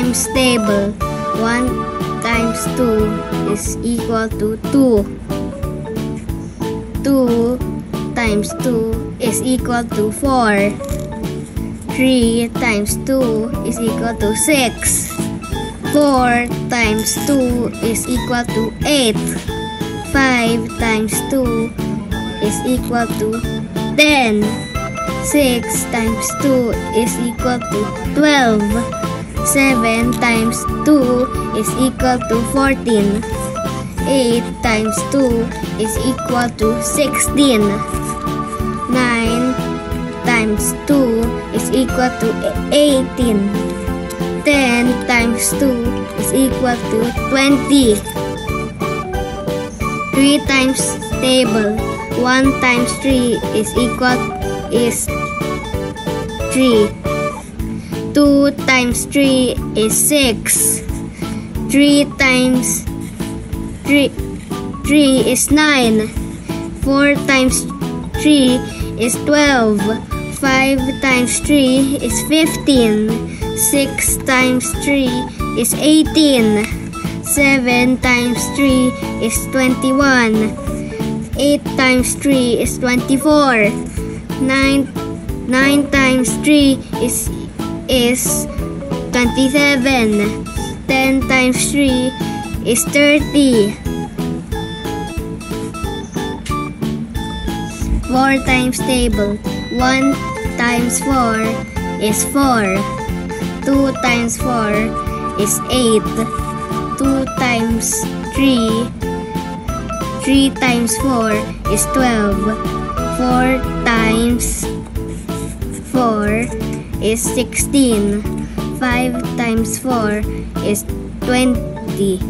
times table. 1 times 2 is equal to 2. 2 times 2 is equal to 4. 3 times 2 is equal to 6. 4 times 2 is equal to 8. 5 times 2 is equal to 10. 6 times 2 is equal to 12. 7 times 2 is equal to 14. 8 times 2 is equal to 16. 9 times 2 is equal to 18. 10 times 2 is equal to 20. 3 times table. 1 times 3 is 3. 2 times 3 is 6. 3 times 3 is 9. 4 times 3 is 12. 5 times 3 is 15. 6 times 3 is 18. 7 times 3 is 21. 8 times 3 is 24. 9 times 3 is 27. 10 times 3 is 30. 4 times table. 1 times 4 is 4. 2 times 4 is 8. 2 times 3. 3 times 4 is 12. 4 times 4 is 16. 5 times 4 is 20.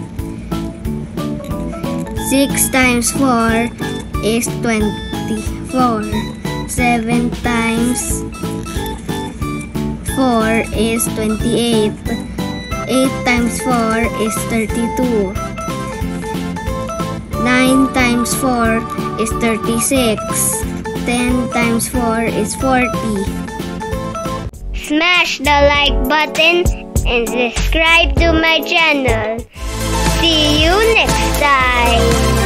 6 times 4 is 24. 7 times 4 is 28. 8 times 4 is 32. 9 times 4 is 36. 10 times 4 is 40. Smash the like button and subscribe to my channel. See you next time.